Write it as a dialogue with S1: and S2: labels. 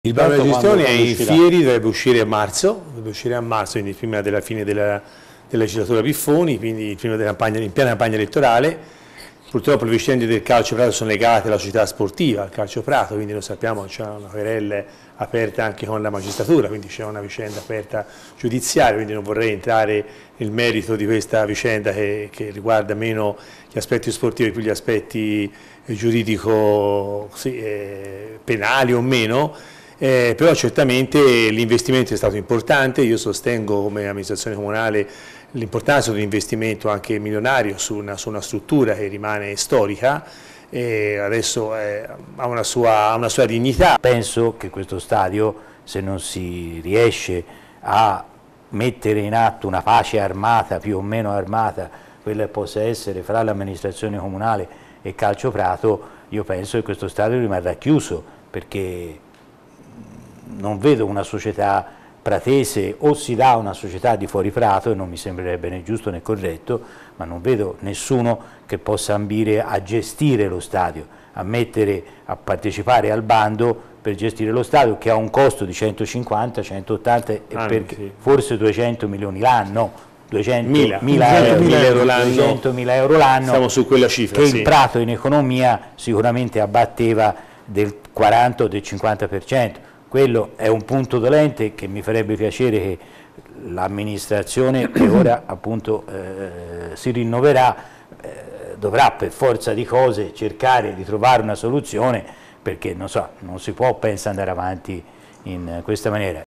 S1: Il piano della gestione è in Fieri, dovrebbe uscire a marzo, quindi prima della fine della legislatura Piffoni, quindi prima della campagna, in piena campagna elettorale. Purtroppo le vicende del Calcio Prato sono legate alla società sportiva, al Calcio Prato, quindi lo sappiamo, c'è una querela aperta anche con la magistratura, quindi c'è una vicenda aperta giudiziaria, quindi non vorrei entrare nel merito di questa vicenda che riguarda meno gli aspetti sportivi e più gli aspetti giuridico penali o meno. Però certamente l'investimento è stato importante, io sostengo come amministrazione comunale l'importanza di un investimento anche milionario su una struttura che rimane storica e adesso ha una sua dignità.
S2: Penso che questo stadio, se non si riesce a mettere in atto una pace armata, più o meno armata, quella che possa essere fra l'amministrazione comunale e Calcio Prato, io penso che questo stadio rimarrà chiuso, perché non vedo una società pratese, o si dà una società di fuori Prato, e non mi sembrerebbe né giusto né corretto, ma non vedo nessuno che possa ambire a gestire lo stadio, a partecipare al bando per gestire lo stadio, che ha un costo di 150, 180 e forse 200 milioni l'anno, 200.000 euro l'anno,
S1: siamo su quella cifra,
S2: che il Prato in economia sicuramente abbatteva del 40 o del 50%. Quello è un punto dolente che mi farebbe piacere che l'amministrazione, che ora appunto si rinnoverà, dovrà per forza di cose cercare di trovare una soluzione, perché non si può, penso, andare avanti in questa maniera.